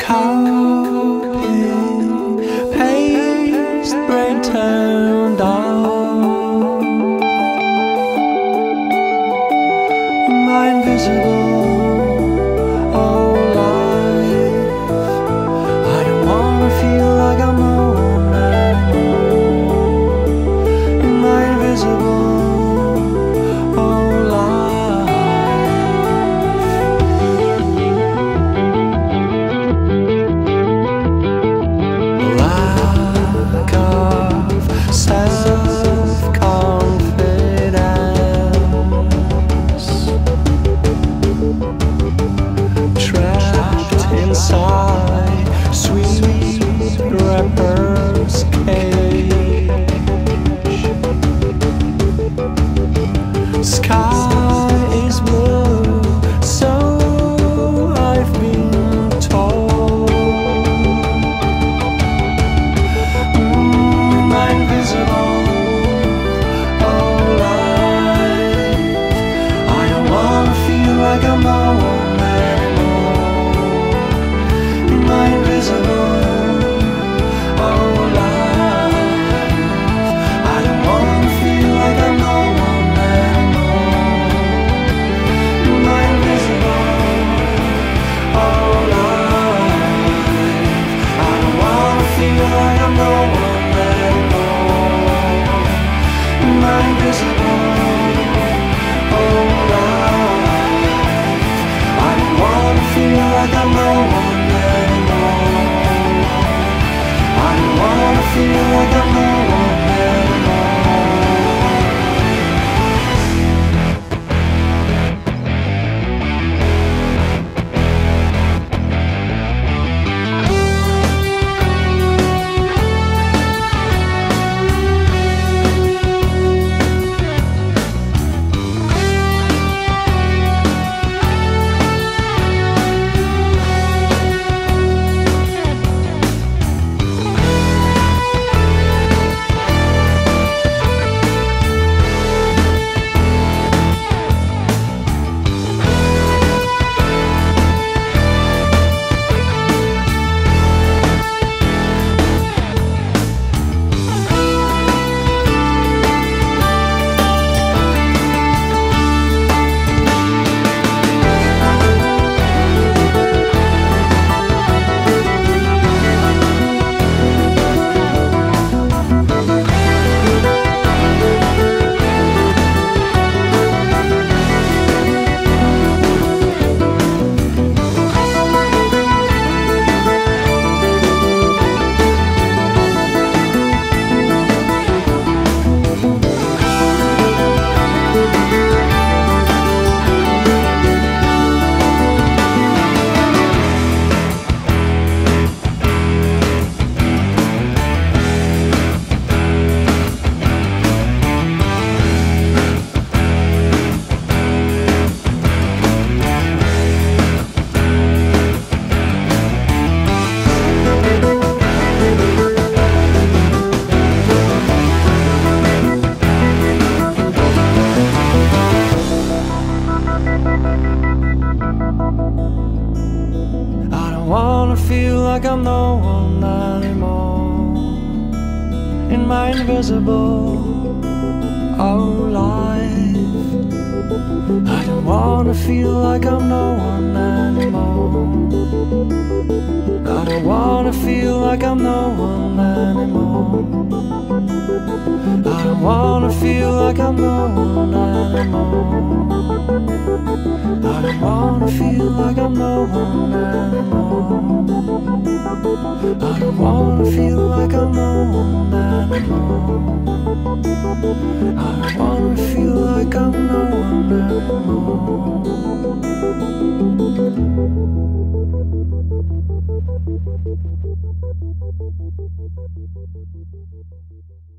Copy, paste, brain turned on. Am I invisible? Oh, life. I don't wanna feel like I'm alone anymore. Am I invisible? Oh, life. Lack of self-confidence, trapped inside sweet rapper's cage. Sky is blue, so I've been told. Am I invisible? Oh, life. I don't wanna feel like I'm alone anymore. Am I invisible? Oh, life. I don't wanna feel like I'm alone anymore. Am I invisible? Oh, life. I don't wanna feel like I'm alone anymore. Am I invisible? Oh, life. I don't wanna feel like I'm alone anymore. I don't wanna feel like I'm alone anymore. I don't wanna feel like I'm no one anymore. In my invisible life, I don't wanna feel like I'm no one anymore. I don't wanna feel like I'm no one anymore. I don't wanna feel like I'm no one anymore. I don't wanna feel like I'm no one anymore. I don't wanna feel like I'm no one anymore. I don't wanna feel like I'm no one anymore.